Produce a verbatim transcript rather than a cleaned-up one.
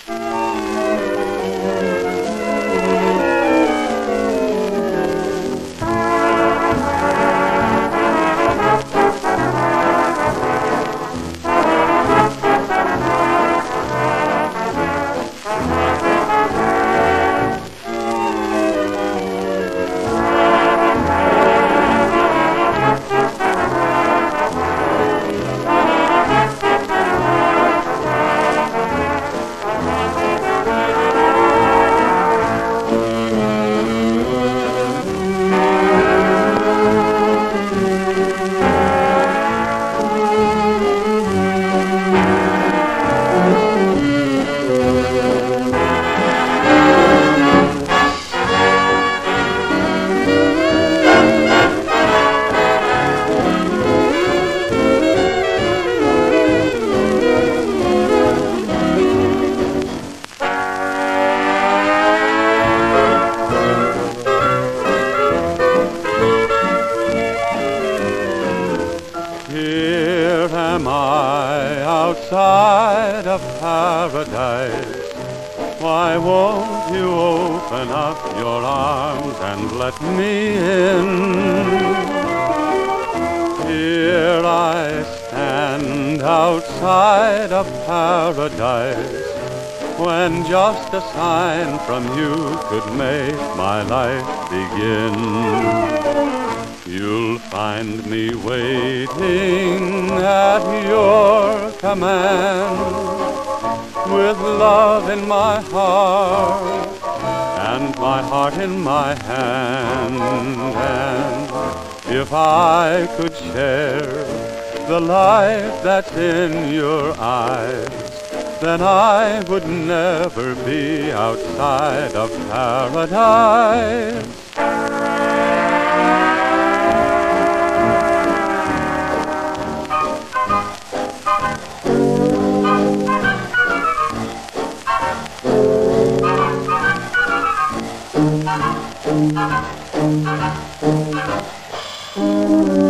Here am I outside of paradise. Why won't you open up your arms and let me in? Here I stand outside of paradise, when just a sign from you could make my life begin. You'll find me waiting at your command, with love in my heart and my heart in my hand. And if I could share the light that's in your eyes, then I would never be outside of paradise. Thank you.